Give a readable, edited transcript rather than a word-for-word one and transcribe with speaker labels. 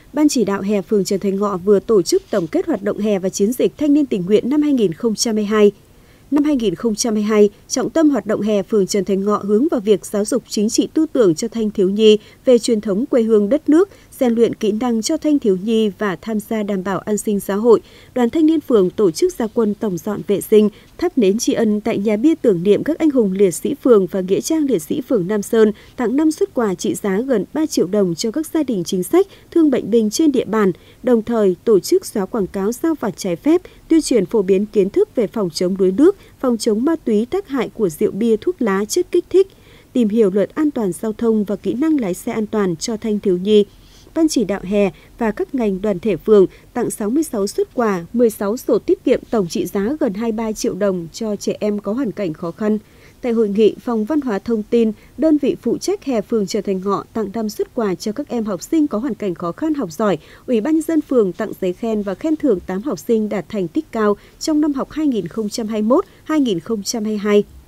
Speaker 1: Ban chỉ đạo hè phường Trần Thành Ngọ vừa tổ chức tổng kết hoạt động hè và chiến dịch thanh niên tình nguyện năm 2022. Năm 2022, trọng tâm hoạt động hè phường Trần Thành Ngọ hướng vào việc giáo dục chính trị tư tưởng cho thanh thiếu nhi về truyền thống quê hương đất nước, rèn luyện kỹ năng cho thanh thiếu nhi và tham gia đảm bảo an sinh xã hội. Đoàn thanh niên phường tổ chức ra quân tổng dọn vệ sinh, thắp nến tri ân tại nhà bia tưởng niệm các anh hùng liệt sĩ phường và nghĩa trang liệt sĩ phường Nam Sơn, tặng 5 suất quà trị giá gần 3 triệu đồng cho các gia đình chính sách, thương bệnh binh trên địa bàn, đồng thời tổ chức xóa quảng cáo rao vặt trái phép, tuyên truyền phổ biến kiến thức về phòng chống đuối nước, phòng chống ma túy, tác hại của rượu bia, thuốc lá, chất kích thích, tìm hiểu luật an toàn giao thông và kỹ năng lái xe an toàn cho thanh thiếu nhi. Ban chỉ đạo hè và các ngành đoàn thể phường tặng 66 suất quà, 16 sổ tiết kiệm tổng trị giá gần 23 triệu đồng cho trẻ em có hoàn cảnh khó khăn. Tại hội nghị, Phòng Văn hóa Thông tin, đơn vị phụ trách hè phường Trần Thành Ngọ tặng 5 suất quà cho các em học sinh có hoàn cảnh khó khăn học giỏi. Ủy ban nhân dân phường tặng giấy khen và khen thưởng 8 học sinh đạt thành tích cao trong năm học 2021-2022.